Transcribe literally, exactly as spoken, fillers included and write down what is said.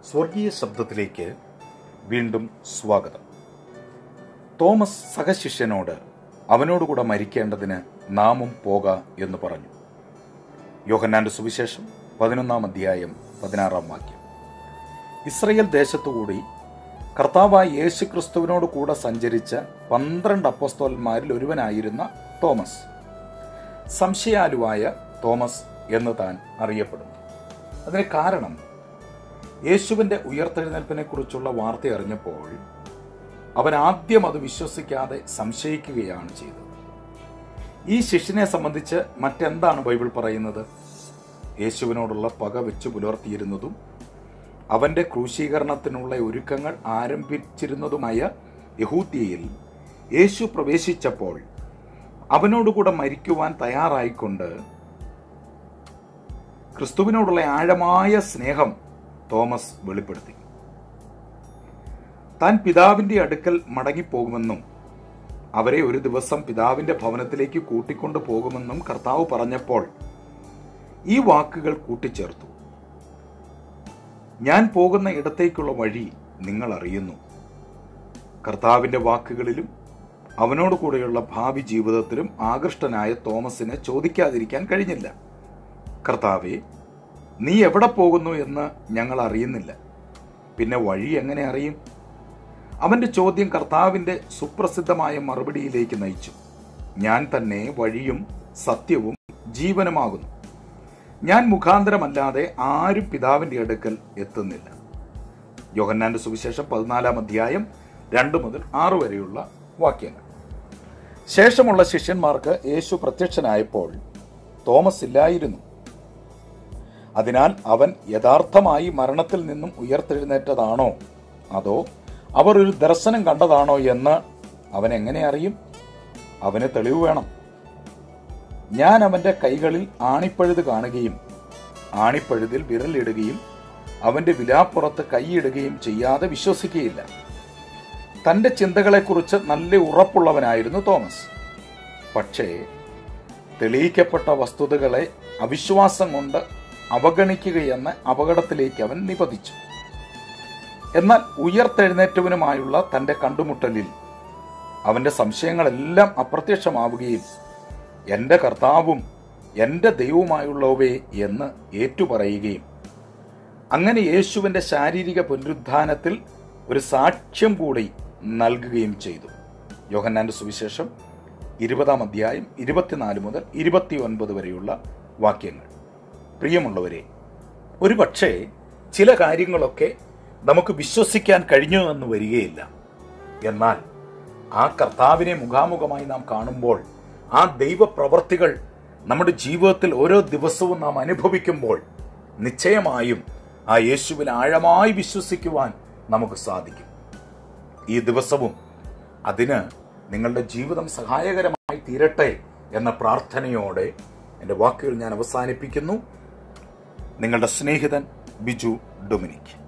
സ്വർഗീയ ശബ്ദത്തിലേക്ക് വീണ്ടും സ്വാഗതം. തോമസ് സഹശിഷ്യനോട് അവനോടുകൂടെ മരിക്കേണ്ടതിന് നാമും പോക എന്ന് പറഞ്ഞു. യോഹന്നാന്റെ സുവിശേഷം പതിനൊന്നാം അധ്യായം പതിനാറാം വാക്യം. ഇസ്രയേൽ ദേശത്തുകൂടി കർത്താവായ യേശു ക്രിസ്തുവിനോട് കൂടെ സഞ്ചരിച്ച പന്ത്രണ്ട് അപ്പോസ്തലന്മാരിൽ ഒരുവനായിരുന്ന തോമസ്, സംശയാലുവായ തോമസ് എന്ന് താൻ അറിയപ്പെടുന്നു. അതിന് കാരണം യേശുവിൻ്റെ ഉയർത്തെഴുന്നേൽപ്പിനെ കുറിച്ചുള്ള വാർത്ത അറിഞ്ഞപ്പോൾ അവൻ ആദ്യം അത് വിശ്വസിക്കാതെ സംശയിക്കുകയാണ് ചെയ്തത്. ഈ ശിഷ്യനെ സംബന്ധിച്ച് മറ്റെന്താണ് ബൈബിൾ പറയുന്നത്? യേശുവിനോടുള്ള പക വെച്ച് പുലർത്തിയിരുന്നതും അവൻ്റെ ക്രൂശീകരണത്തിനുള്ള ഒരുക്കങ്ങൾ ആരംഭിച്ചിരുന്നതുമായ യഹൂദ്യയിൽ യേശു പ്രവേശിച്ചപ്പോൾ അവനോടുകൂടെ മരിക്കുവാൻ തയ്യാറായിക്കൊണ്ട് ക്രിസ്തുവിനോടുള്ള ആഴമായ സ്നേഹം തോമസ് വെളിപ്പെടുത്തി. താൻ പിതാവിന്റെ അടുക്കൽ മടങ്ങിപ്പോകുമെന്നും അവരെ ഒരു ദിവസം പിതാവിന്റെ ഭവനത്തിലേക്ക് കൂട്ടിക്കൊണ്ടു പോകുമെന്നും കർത്താവ് പറഞ്ഞപ്പോൾ ഈ വാക്കുകൾ കൂട്ടിച്ചേർത്തു. ഞാൻ പോകുന്ന ഇടത്തേക്കുള്ള വഴി നിങ്ങൾ അറിയുന്നു. കർത്താവിന്റെ വാക്കുകളിലും അവനോട് കൂടെയുള്ള ഭാവി ജീവിതത്തിലും ആകൃഷ്ടനായ തോമസിനെ ചോദിക്കാതിരിക്കാൻ കഴിഞ്ഞില്ല. കർത്താവേ, നീ എവിടെ പോകുന്നു എന്ന് ഞങ്ങൾ അറിയുന്നില്ല, പിന്നെ വഴി എങ്ങനെ അറിയും? അവന്റെ ചോദ്യം കർത്താവിന്റെ സുപ്രസിദ്ധമായ മറുപടിയിലേക്ക് നയിച്ചു. ഞാൻ തന്നെ വഴിയും സത്യവും ജീവനുമാകുന്നു. ഞാൻ മുഖാന്തരമല്ലാതെ ആരും പിതാവിന്റെ അടുക്കൽ എത്തുന്നില്ല. യോഹന്നാന്റെ സുവിശേഷം പതിനാലാം അധ്യായം രണ്ട് മുതൽ ആറ് വരെയുള്ള വാക്യങ്ങൾ. ശേഷമുള്ള ശിഷ്യന്മാർക്ക് യേശു പ്രത്യക്ഷനായപ്പോൾ തോമസ് ഇല്ലായിരുന്നു. അതിനാൽ അവൻ യഥാർത്ഥമായി മരണത്തിൽ നിന്നും ഉയർത്തെഴുന്നേറ്റതാണോ അതോ അവർ ഒരു ദർശനം കണ്ടതാണോ എന്ന് അവൻ എങ്ങനെ അറിയും? അവന് തെളിവ് വേണം. ഞാൻ അവന്റെ കൈകളിൽ ആണിപ്പഴുത് കാണുകയും ആണിപ്പഴുതിൽ വിരലിടുകയും അവന്റെ വിലാപ്പുറത്ത് കൈയിടുകയും ചെയ്യാതെ വിശ്വസിക്കുകയില്ല. തന്റെ ചിന്തകളെക്കുറിച്ച് നല്ല ഉറപ്പുള്ളവനായിരുന്നു തോമസ്. പക്ഷേ തെളിയിക്കപ്പെട്ട വസ്തുതകളെ അവിശ്വാസം കൊണ്ട് അവഗണിക്കുകയെന്ന അപകടത്തിലേക്ക് അവൻ നിപതിച്ചു. എന്നാൽ ഉയർത്തെഴുന്നേറ്റവനുമായുള്ള തന്റെ കണ്ടുമുട്ടലിൽ അവന്റെ സംശയങ്ങളെല്ലാം അപ്രത്യക്ഷമാവുകയും എൻ്റെ കർത്താവും എൻ്റെ ദൈവവുമായുള്ളവേ എന്ന് ഏറ്റുപറയുകയും അങ്ങനെ യേശുവിൻ്റെ ശാരീരിക പുനരുത്ഥാനത്തിൽ ഒരു സാക്ഷ്യം കൂടി നൽകുകയും ചെയ്തു. യോഹന്നാന്റെ സുവിശേഷം ഇരുപതാം അധ്യായം ഇരുപത്തിനാല് മുതൽ ഇരുപത്തി ഒൻപത് വരെയുള്ള വാക്യങ്ങൾ. പ്രിയമുള്ളവരെ, ഒരുപക്ഷെ ചില കാര്യങ്ങളൊക്കെ നമുക്ക് വിശ്വസിക്കാൻ കഴിഞ്ഞു എന്ന് വരികയില്ല. എന്നാൽ ആ കർത്താവിനെ മുഖാമുഖമായി നാം കാണുമ്പോൾ, ആ ദൈവപ്രവർത്തികൾ നമ്മുടെ ജീവിതത്തിൽ ഓരോ ദിവസവും നാം അനുഭവിക്കുമ്പോൾ നിശ്ചയമായും ആ യേശുവിൽ ആഴമായി വിശ്വസിക്കുവാൻ നമുക്ക് സാധിക്കും. ഈ ദിവസവും അതിന് നിങ്ങളുടെ ജീവിതം സഹായകരമായി തീരട്ടെ എന്ന പ്രാർത്ഥനയോടെ എൻ്റെ വാക്കുകൾ ഞാൻ അവസാനിപ്പിക്കുന്നു. നിങ്ങളുടെ സ്നേഹിതൻ ബിജു ഡൊമിനിക്.